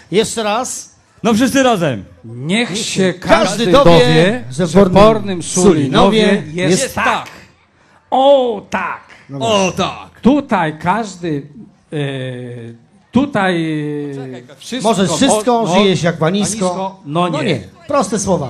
Jeszcze raz. No wszyscy razem. Niech się każdy dowie, że w Bornym Sulinowie jest tak. O tak. O tak. Tutaj każdy... wszystko... Możesz wszystko, żyjesz jak panisko. No nie. Proste słowa.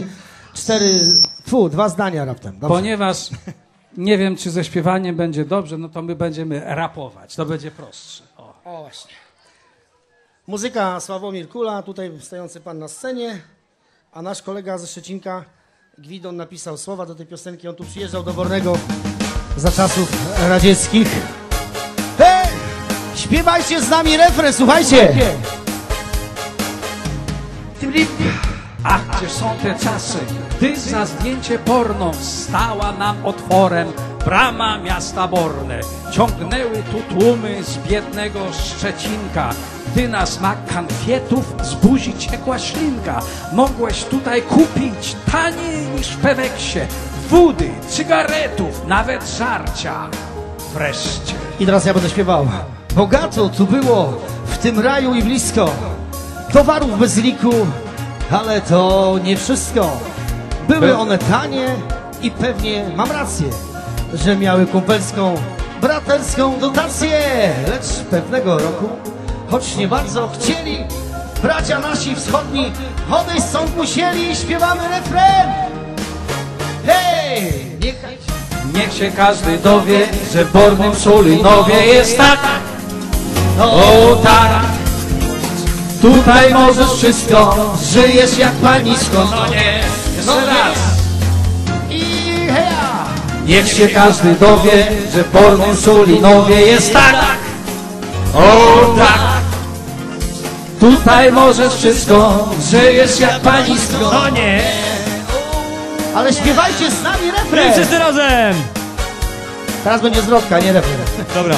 Dwa zdania raptem. Dobrze. Ponieważ nie wiem, czy ze śpiewaniem będzie dobrze, no to my będziemy rapować. To będzie prostsze. O właśnie. Muzyka Sławomir Kula, tutaj stojący pan na scenie, a nasz kolega ze Szczecinka, Gwidon, napisał słowa do tej piosenki. On tu przyjeżdżał do Bornego za czasów radzieckich. Hej! Śpiewajcie z nami refren, słuchajcie! Ach, gdzie są te czasy, gdy za zdjęcie porno stała nam otworem brama miasta Borne. Ciągnęły tu tłumy z biednego Szczecinka, gdy na smak kanfietów z buzi ciekła ślinka. Mogłeś tutaj kupić taniej niż w Peweksie wody, cygaretów, nawet żarcia. Wreszcie. I teraz ja będę śpiewał. Bogato tu było, w tym raju i blisko, towarów bez liku, ale to nie wszystko. Były one tanie i pewnie mam rację, że miały kumpelską, braterską dotację. Lecz pewnego roku, choć nie bardzo chcieli, bracia nasi wschodni odejść stąd musieli. Śpiewamy refren. Hej! Niech się każdy dowie, że w Bornym Sulinowie jest tak. O tak. Tutaj możesz wszystko, żyjesz jak panisko. No nie, jeszcze raz. I heja! Niech się każdy dowie, że w Bornym Sulinowie jest tak. O tak. Tutaj możesz wszystko, żyjesz jak panisko. No nie. Ale śpiewajcie z nami refren! Wszyscy razem. Teraz będzie zwrotka, nie refren. Dobra.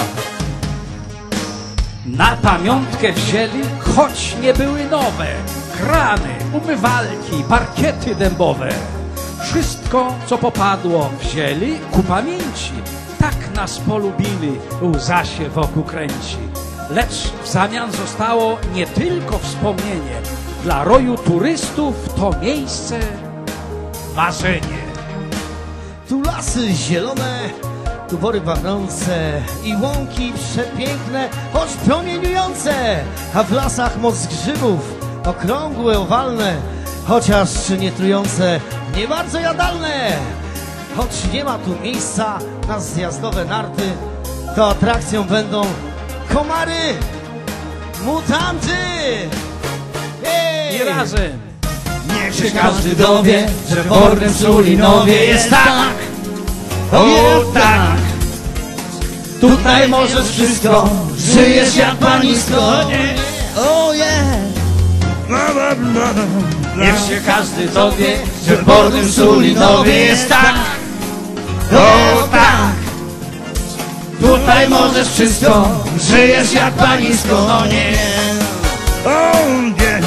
Na pamiątkę wzięli, choć nie były nowe, krany, umywalki, parkiety dębowe. Wszystko, co popadło, wzięli ku pamięci. Tak nas polubili, łza się wokół kręci. Lecz w zamian zostało nie tylko wspomnienie. Dla roju turystów to miejsce marzenie. Tu lasy zielone, tu bory pachnące i łąki przepiękne, choć promieniujące, a w lasach moc grzybów, okrągłe, owalne, chociaż nie trujące, nie bardzo jadalne. Choć nie ma tu miejsca na zjazdowe narty, to atrakcją będą komary, mutanty. I razem. Niech się każdy dowie, że w Bornym Sulinowie jest tak. O tak. Tutaj możesz wszystko, żyjesz jak panisko. Oh yeah. Niech się każdy dowie, że w Bornym Sulinowie jest tak. O tak. Tutaj możesz wszystko, żyjesz jak panisko. No nie. Oh yeah.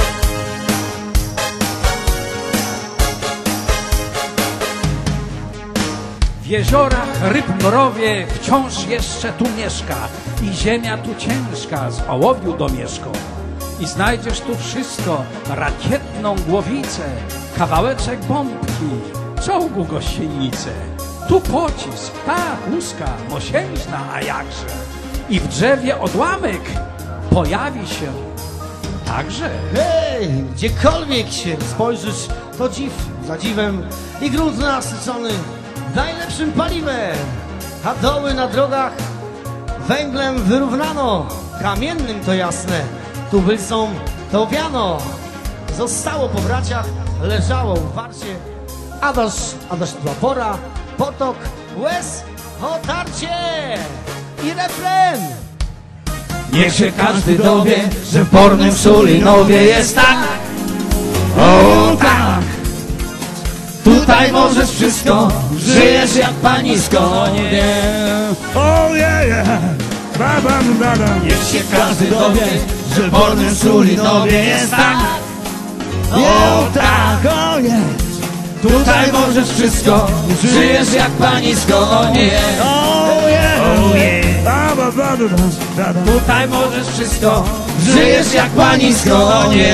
W jeziorach, ryb mrowie wciąż jeszcze tu mieszka i ziemia tu ciężka z ołowiu domieszką. I znajdziesz tu wszystko, rakietną głowicę, kawałeczek bombki, czołgu gościńnicę. Tu pocisk, tak, łuska, mosiężna, a jakże. I w drzewie odłamek pojawi się także. Hej, gdziekolwiek się spojrzysz, to dziw za dziwem i grunt nasycony najlepszym paliwem, a doły na drogach węglem wyrównano, kamiennym to jasne, tubylcą to wiano. Zostało po braciach, leżało uparcie, adaż była pora, potok łez, otarcie i refren. Niech się każdy dowie, że w Bornym Sulinowie jest tak. O tak. Tutaj możesz wszystko, żyjesz jak panisko. Nie. Oh yeah, yeah. Ba, ba, ba, ba. Niech się każdy dowie, że w Bornym Sulinowie jest tak. O tak. Oh yeah. Tutaj możesz wszystko, żyjesz jak panisko. Nie. Oh yeah. Oh yeah. Ba, ba, Tutaj możesz wszystko, Żyjesz jak panisko, no nie.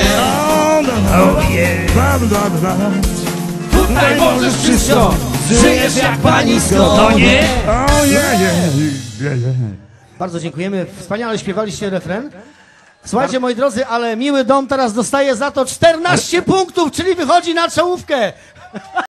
tutaj możesz wszystko, Żyjesz jak panisko, no nie. Bardzo dziękujemy, wspaniale śpiewaliście refren. Słuchajcie, moi drodzy, ale Miły Dom teraz dostaje za to 14 punktów, czyli wychodzi na czołówkę.